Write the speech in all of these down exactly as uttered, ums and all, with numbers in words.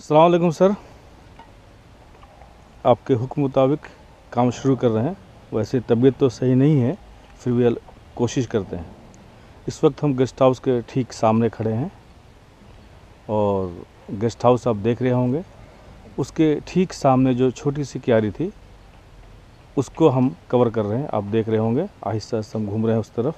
अस्सलाम वालेकुम सर, आपके हुक्म मुताबिक काम शुरू कर रहे हैं। वैसे तबीयत तो सही नहीं है, फिर भी कोशिश करते हैं। इस वक्त हम गेस्ट हाउस के ठीक सामने खड़े हैं और गेस्ट हाउस आप देख रहे होंगे, उसके ठीक सामने जो छोटी सी क्यारी थी उसको हम कवर कर रहे हैं। आप देख रहे होंगे आहिस्ता आहिस्ता हम घूम रहे हैं उस तरफ।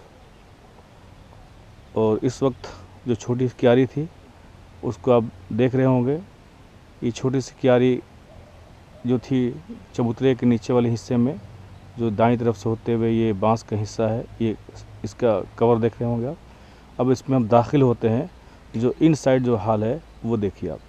और इस वक्त जो छोटी सी क्यारी थी उसको आप देख रहे होंगे। ये छोटी सी क्यारी जो थी चबूतरे के नीचे वाले हिस्से में, जो दाईं तरफ से होते हुए ये बांस का हिस्सा है, ये इसका कवर देख रहे होंगे आप। अब इसमें हम दाखिल होते हैं। जो इन साइड जो हाल है वो देखिए आप।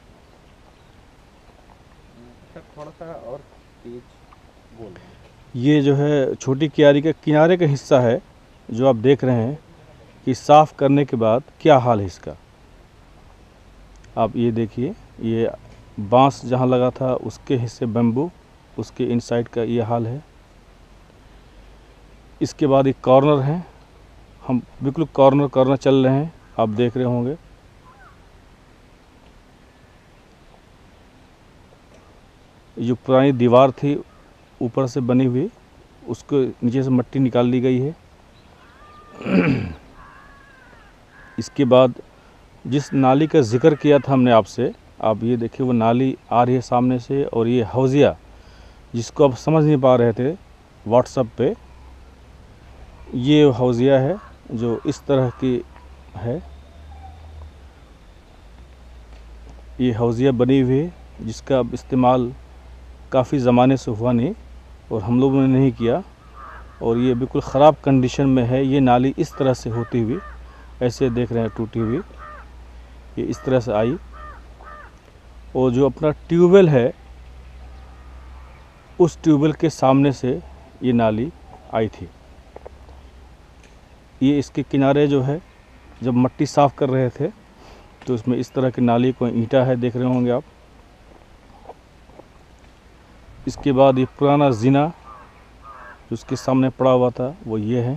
थोड़ा सा और तेज बोल। ये जो है छोटी क्यारी के किनारे का हिस्सा है, जो आप देख रहे हैं कि साफ़ करने के बाद क्या हाल है इसका। आप ये देखिए, ये बांस जहाँ लगा था उसके हिस्से बम्बू, उसके इन साइड का ये हाल है। इसके बाद एक कॉर्नर है, हम बिल्कुल कॉर्नर कॉर्नर चल रहे हैं, आप देख रहे होंगे। जो पुरानी दीवार थी ऊपर से बनी हुई, उसको नीचे से मिट्टी निकाल ली गई है। इसके बाद जिस नाली का जिक्र किया था हमने आपसे, आप ये देखिए वो नाली आ रही है सामने से। और ये हौजिया जिसको आप समझ नहीं पा रहे थे व्हाट्सएप पे, ये हौजिया है जो इस तरह की है। ये हौजिया बनी हुई है जिसका अब इस्तेमाल काफ़ी ज़माने से हुआ नहीं और हम लोगों ने नहीं किया, और ये बिल्कुल ख़राब कंडीशन में है। ये नाली इस तरह से होती हुई, ऐसे देख रहे हैं टूटी हुई, ये इस तरह से आई। और जो अपना ट्यूबवेल है उस ट्यूबवेल के सामने से ये नाली आई थी। ये इसके किनारे जो है, जब मिट्टी साफ़ कर रहे थे तो इसमें इस तरह की नाली को ईंटा है, देख रहे होंगे आप। इसके बाद ये पुराना जीना जो उसके सामने पड़ा हुआ था वो ये है,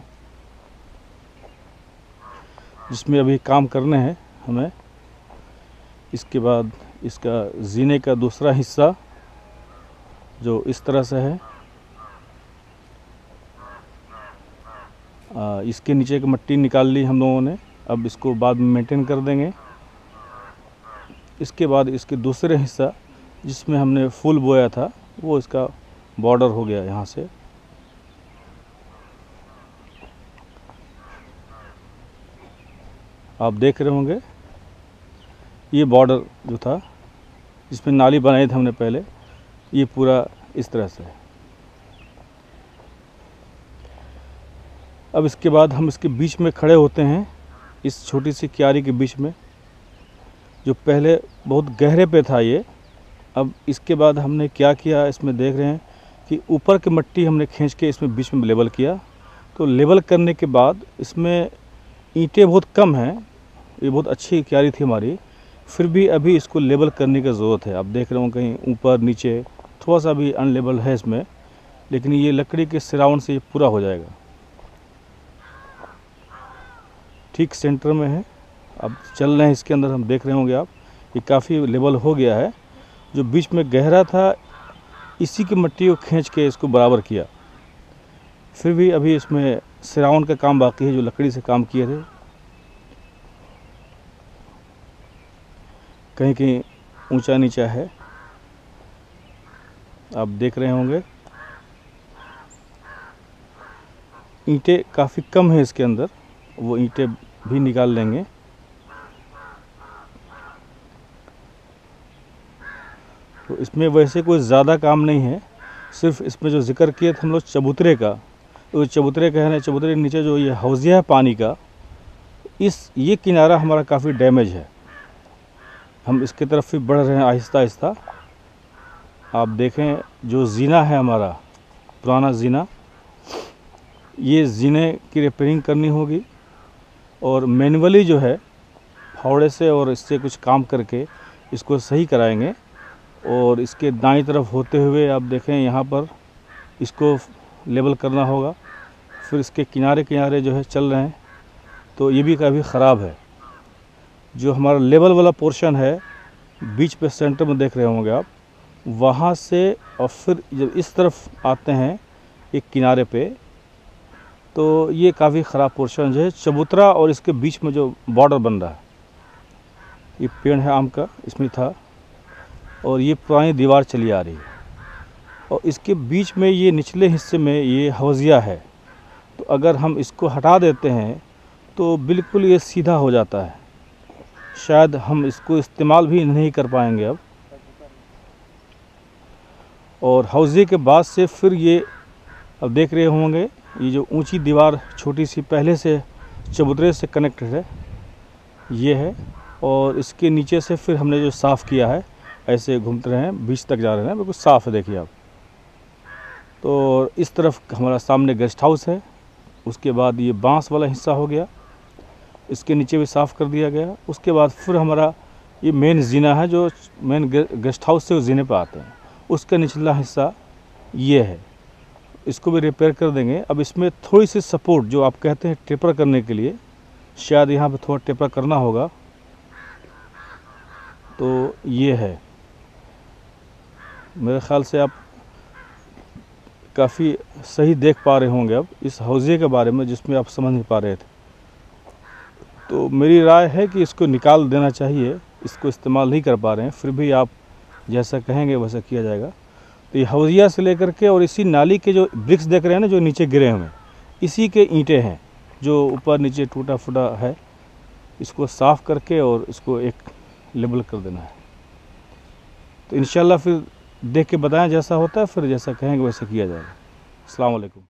जिसमें अभी काम करने हैं हमें। इसके बाद इसका जीने का दूसरा हिस्सा जो इस तरह से है, आ, इसके नीचे की मिट्टी निकाल ली हम लोगों ने, अब इसको बाद में मेंटेन कर देंगे। इसके बाद इसके दूसरे हिस्सा जिसमें हमने फूल बोया था, वो इसका बॉर्डर हो गया यहाँ से। आप देख रहे होंगे ये बॉर्डर जो था जिसमें नाली बनाई थी हमने पहले, ये पूरा इस तरह से है। अब इसके बाद हम इसके बीच में खड़े होते हैं, इस छोटी सी क्यारी के बीच में, जो पहले बहुत गहरे पे था ये। अब इसके बाद हमने क्या किया, इसमें देख रहे हैं कि ऊपर की मिट्टी हमने खींच के इसमें बीच में लेवल किया। तो लेवल करने के बाद इसमें ईंटें बहुत कम हैं, ये बहुत अच्छी क्यारी थी हमारी, फिर भी अभी इसको लेवल करने की ज़रूरत है। आप देख रहे हो कहीं ऊपर नीचे थोड़ा सा भी अनलेबल है इसमें, लेकिन ये लकड़ी के सिराउंड से ये पूरा हो जाएगा। ठीक सेंटर में है, अब चल रहे हैं इसके अंदर, हम देख रहे होंगे आप, ये काफ़ी लेवल हो गया है। जो बीच में गहरा था इसी की मिट्टी को खींच के इसको बराबर किया। फिर भी अभी इसमें सिराउंड का काम बाकी है, जो लकड़ी से काम किए थे। कहीं कहीं ऊंचा नीचा है, आप देख रहे होंगे। ईंटें काफ़ी कम है इसके अंदर, वो ईंटें भी निकाल लेंगे। तो इसमें वैसे कोई ज़्यादा काम नहीं है, सिर्फ इसमें जो जिक्र किए थे हम लोग चबूतरे का, तो चबूतरे का है ना, चबूतरे के नीचे जो ये हौजिया है पानी का, इस ये किनारा हमारा काफ़ी डैमेज है। हम इसकी तरफ भी बढ़ रहे हैं आहिस्ता आहिस्ता। आप देखें जो जीना है हमारा, पुराना जीना, ये जीने की रिपेयरिंग करनी होगी और मैनुअली जो है फावड़े से और इससे कुछ काम करके इसको सही कराएंगे। और इसके दाईं तरफ होते हुए आप देखें यहाँ पर इसको लेवल करना होगा। फिर इसके किनारे किनारे जो है चल रहे हैं, तो ये भी काफ़ी ख़राब है। जो हमारा लेवल वाला पोर्शन है बीच पे सेंटर में देख रहे होंगे आप, वहाँ से और फिर जब इस तरफ आते हैं एक किनारे पे, तो ये काफ़ी ख़राब पोर्शन जो है चबूतरा और इसके बीच में जो बॉर्डर बन रहा है, ये पेड़ है आम का, इसमें था, और ये पुरानी दीवार चली आ रही है, और इसके बीच में ये निचले हिस्से में ये हौज़िया है। तो अगर हम इसको हटा देते हैं तो बिल्कुल ये सीधा हो जाता है, शायद हम इसको इस्तेमाल भी नहीं कर पाएंगे अब। और हौज़े के बाद से फिर ये अब देख रहे होंगे, ये जो ऊंची दीवार छोटी सी पहले से चबूतरे से कनेक्टेड है, ये है, और इसके नीचे से फिर हमने जो साफ़ किया है, ऐसे घूमते रहे हैं, बीच तक जा रहे हैं, बिल्कुल साफ़ है, देखिए आप। तो इस तरफ हमारा सामने गेस्ट हाउस है, उसके बाद ये बांस वाला हिस्सा हो गया, इसके नीचे भी साफ़ कर दिया गया। उसके बाद फिर हमारा ये मेन जीना है, जो मेन गेस्ट हाउस से जीने पर आते हैं, उसका निचला हिस्सा ये है, इसको भी रिपेयर कर देंगे। अब इसमें थोड़ी सी सपोर्ट जो आप कहते हैं टेपर करने के लिए, शायद यहाँ पे थोड़ा टेपर करना होगा, तो ये है। मेरे ख़्याल से आप काफ़ी सही देख पा रहे होंगे अब इस हौज़े के बारे में, जिसमें आप समझ नहीं पा रहे थे। तो मेरी राय है कि इसको निकाल देना चाहिए, इसको इस्तेमाल नहीं कर पा रहे हैं, फिर भी आप जैसा कहेंगे वैसा किया जाएगा। तो ये हौज़िया से लेकर के और इसी नाली के जो ब्रिक्स देख रहे हैं ना, जो नीचे गिरे हुए, इसी के ईंटें हैं जो ऊपर नीचे टूटा फूटा है, इसको साफ़ करके और इसको एक लेबल कर देना है। तो इंशाल्लाह फिर देख के बताएं जैसा होता है, फिर जैसा कहेंगे वैसा किया जाएगा। अस्सलाम वालेकुम।